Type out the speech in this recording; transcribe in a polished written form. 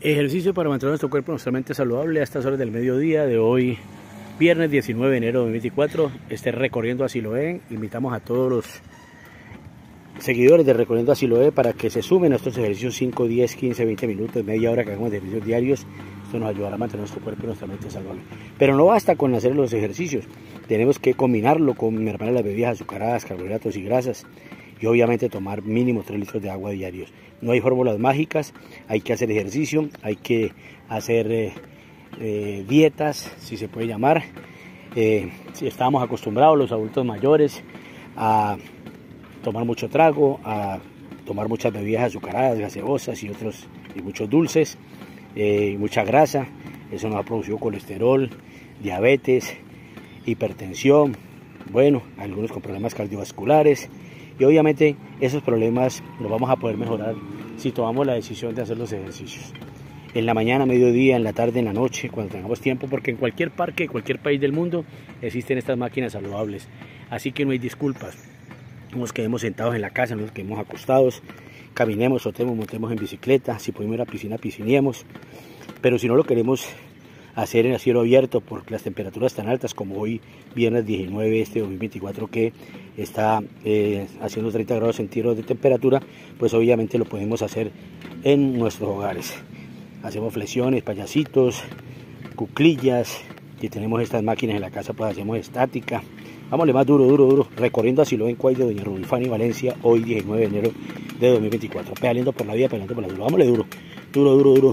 Ejercicio para mantener nuestro cuerpo nuestra mente saludable a estas horas del mediodía de hoy, viernes 19 de enero de 2024. Recorriendo a Siloé. Invitamos a todos los seguidores de Recorriendo a Siloé para que se sumen a estos ejercicios 5, 10, 15, 20 minutos, media hora que hagamos de ejercicios diarios. Esto nos ayudará a mantener nuestro cuerpo y nuestra mente saludable. Pero no basta con hacer los ejercicios, tenemos que combinarlo con mermar las bebidas azucaradas, carbohidratos y grasas. Y obviamente tomar mínimo 3 litros de agua diarios. No hay fórmulas mágicas, hay que hacer ejercicio, hay que hacer dietas, si se puede llamar. Si estábamos acostumbrados los adultos mayores a tomar mucho trago, a tomar muchas bebidas azucaradas, gaseosas y muchos dulces, mucha grasa. Eso nos ha producido colesterol, diabetes, hipertensión, bueno, algunos con problemas cardiovasculares. Y obviamente esos problemas los vamos a poder mejorar si tomamos la decisión de hacer los ejercicios. En la mañana, mediodía, en la tarde, en la noche, cuando tengamos tiempo, porque en cualquier parque, en cualquier país del mundo existen estas máquinas saludables. Así que no hay disculpas. No nos quedemos sentados en la casa, no nos quedemos acostados, caminemos, trotemos, montemos en bicicleta, si podemos ir a la piscina, piscinemos. Pero si no lo queremos hacer en el cielo abierto por las temperaturas tan altas como hoy, viernes 19 de 2024, que está haciendo 30 grados centígrados de temperatura, pues obviamente lo podemos hacer en nuestros hogares. Hacemos flexiones, payasitos, cuclillas, y tenemos estas máquinas en la casa, pues hacemos estática. Vámonos más duro, recorriendo a Siloé en Cuay de Doña Rubifani, Valencia, hoy 19 de enero de 2024. Pedaleando por la vida, pedaleando por la duro. Vámonos duro.